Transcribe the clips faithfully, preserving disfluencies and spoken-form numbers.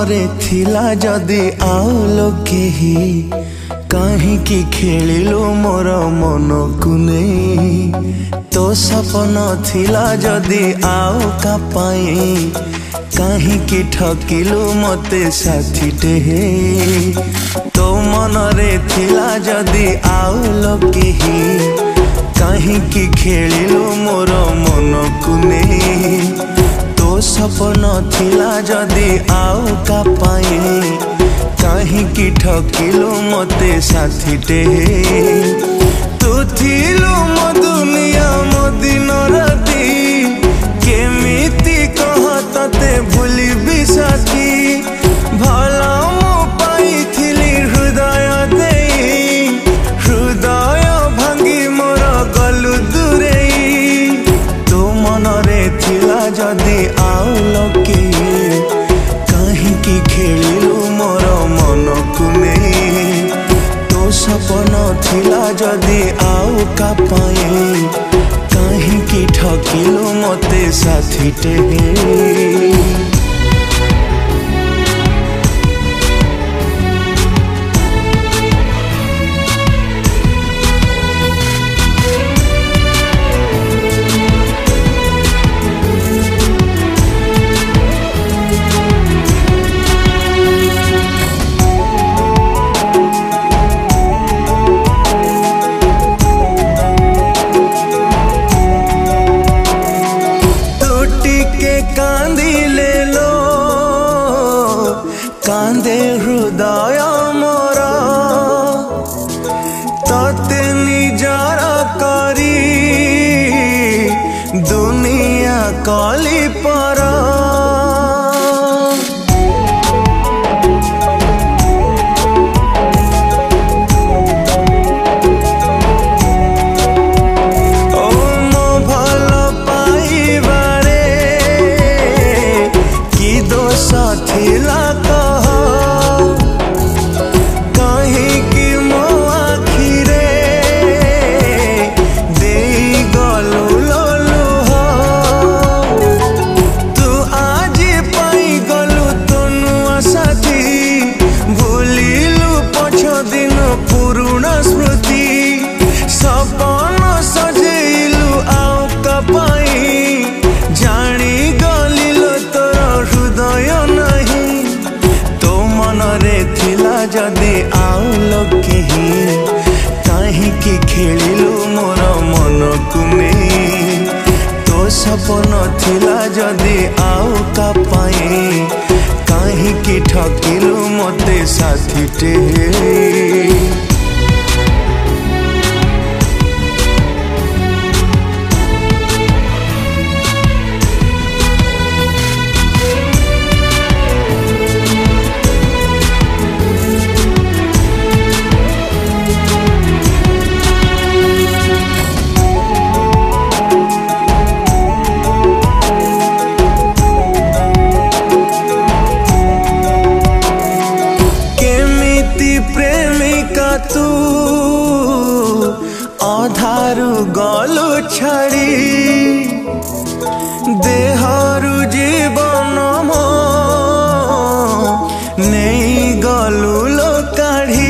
मनरे थिला जदि आउ लोकेही काहींकी खेलिलु मोर मन को नहीं। तो सपन थिला जदि आउ का पाई काहींकी ठकिलु मते साथीटे। तो मनरे थिला जदि आउ लोकेही काहींकी खेलिलु मोर मन को नहीं। तो सपन थिला जदि आउ का पाई काहींकी ठकिलु मते साथीटे। तू थिलु मो दुनिया मो दिन राति केमिति कह तते भूलिबि साथी। भला मो पाइथिली हृदय देई हृदय भांगी मोर गलु दूरेई। तो मनरे थिला जदि आउ लोके काहींकी खेलिलु मोर मन को नहीं। तो सपन थिला जदि आउ का पाई काहींकी ठकिलु मते साथीटे। कांदिले लो कांदे हृदय मोर तते निजार करी दुनिया कली पर। थिला कह काहींकी मो आखिरे देई गलु ललुह। तू आज पाई गलु तनुआ साथी भूलिलु पछ दिन पुरुणा स्मृति। सपन सजेइलु आउ का पाई जानी गलिल तोर हृदय मनरे थिला जदि आउ लोकेही काहींकी खेलिलु मोर मन को नहीं। तो सपन थिला जदि आउ का पाई काहींकी ठकिलु मते साथीटे। प्रेमिका तू अधारू गलु छाड़ी देहरु जीवन मो नहीं गलु लो काढ़ी।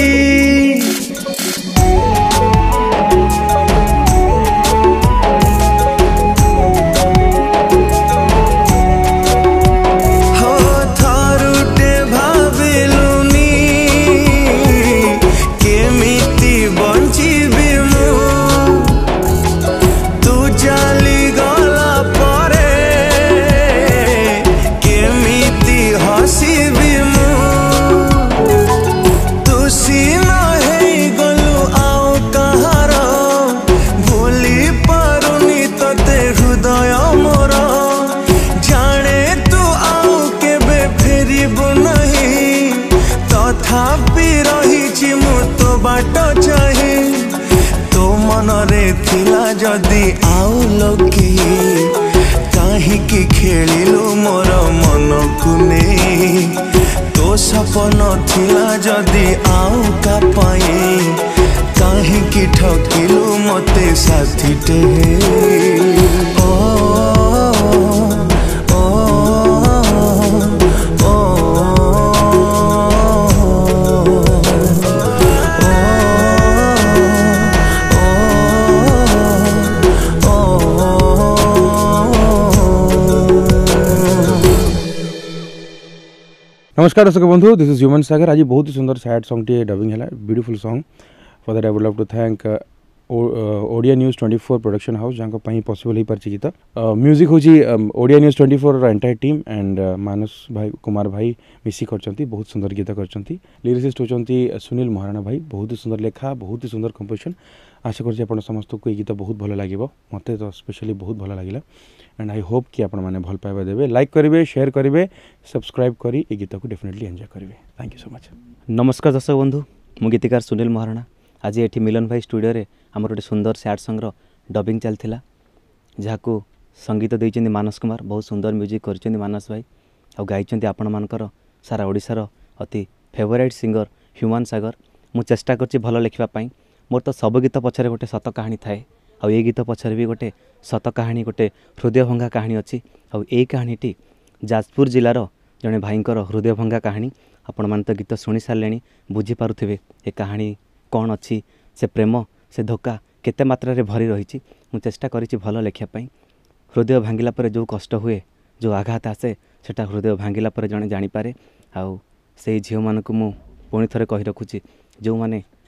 बाट चाहे तो मनरे थिला जदि आउ लोके काहींकी खेलिलु मोर मन को नहीं। तो सपन थिला जदि आउ का पाई काहींकी ठकिलु मते साथीटे। ओ ओ ओ ओ नमस्कार दर्शक बंधु, दिस इज ह्यूमन सागर। आज बहुत ही सुंदर सैड सॉन्ग टी डबिंग है, beautiful song. For that I would love to thank Odia news twenty four production house जहाँ पॉसिबल हो पार्टी गीत। म्यूजिक हूँ Odia news twenty four entire team and Manas भाई कुमार भाई मिसी कर बहुत सुंदर गीत कर। लिरिसिस्ट होती सुनील महाराणा भाई, बहुत ही सुंदर लेखा, बहुत ही सुंदर कंपोजिशन। आशा कर समस्त को ये गीत बहुत भल लगे, मत तो स्पेशली बहुत भल लगे एंड आई होप कि आपण मैंने भल पाइबा देवे, लाइक करेंगे, शेयर करेंगे, सब्सक्राइब करी ये गीत को डेफिनेटली एंजॉय करेंगे। Thank you so much. नमस्कार दर्शक बंधु, मु गीतिकार सुनील महाराणा। आज ये मिलन भाई स्टूडियो रे आमर गोटे सुंदर सैड सॉन्ग डबिंग चलता, जहाँ संगीत देते मानस कुमार, बहुत सुंदर म्यूजिक कर मानस भाई और गाई आपण मानकर सारा ओडिशार अति फेवरेट सिंगर ह्यूमन सागर। मु चेष्टा कर भल लिखापी, मोर तो सब गीत पछरे गोटे सत कहानी थाए, आ ये गीत पछरे भी गोटे सत कहानी, गोटे हृदय भंगा कहानी अच्छी। और ये कहानीटी जाजपुर जिलार जड़े भाईंकर हृदय भंगा कहानी। आपण मैंने तो गीत शुणी सारे, बुझीपारे ये कहानी कौन अच्छी, से प्रेम से धोखा केते मात्रा रे भरी रही। मु चेष्टा करी भल लिखापी। हृदय भांगिला पर जो कष्ट हुए, जो आघात आसे, सेटा हृदय भांगिला पर जड़े जानीपे। आउ से झील मानक मु पुणी थे कही रखुची, जो मैंने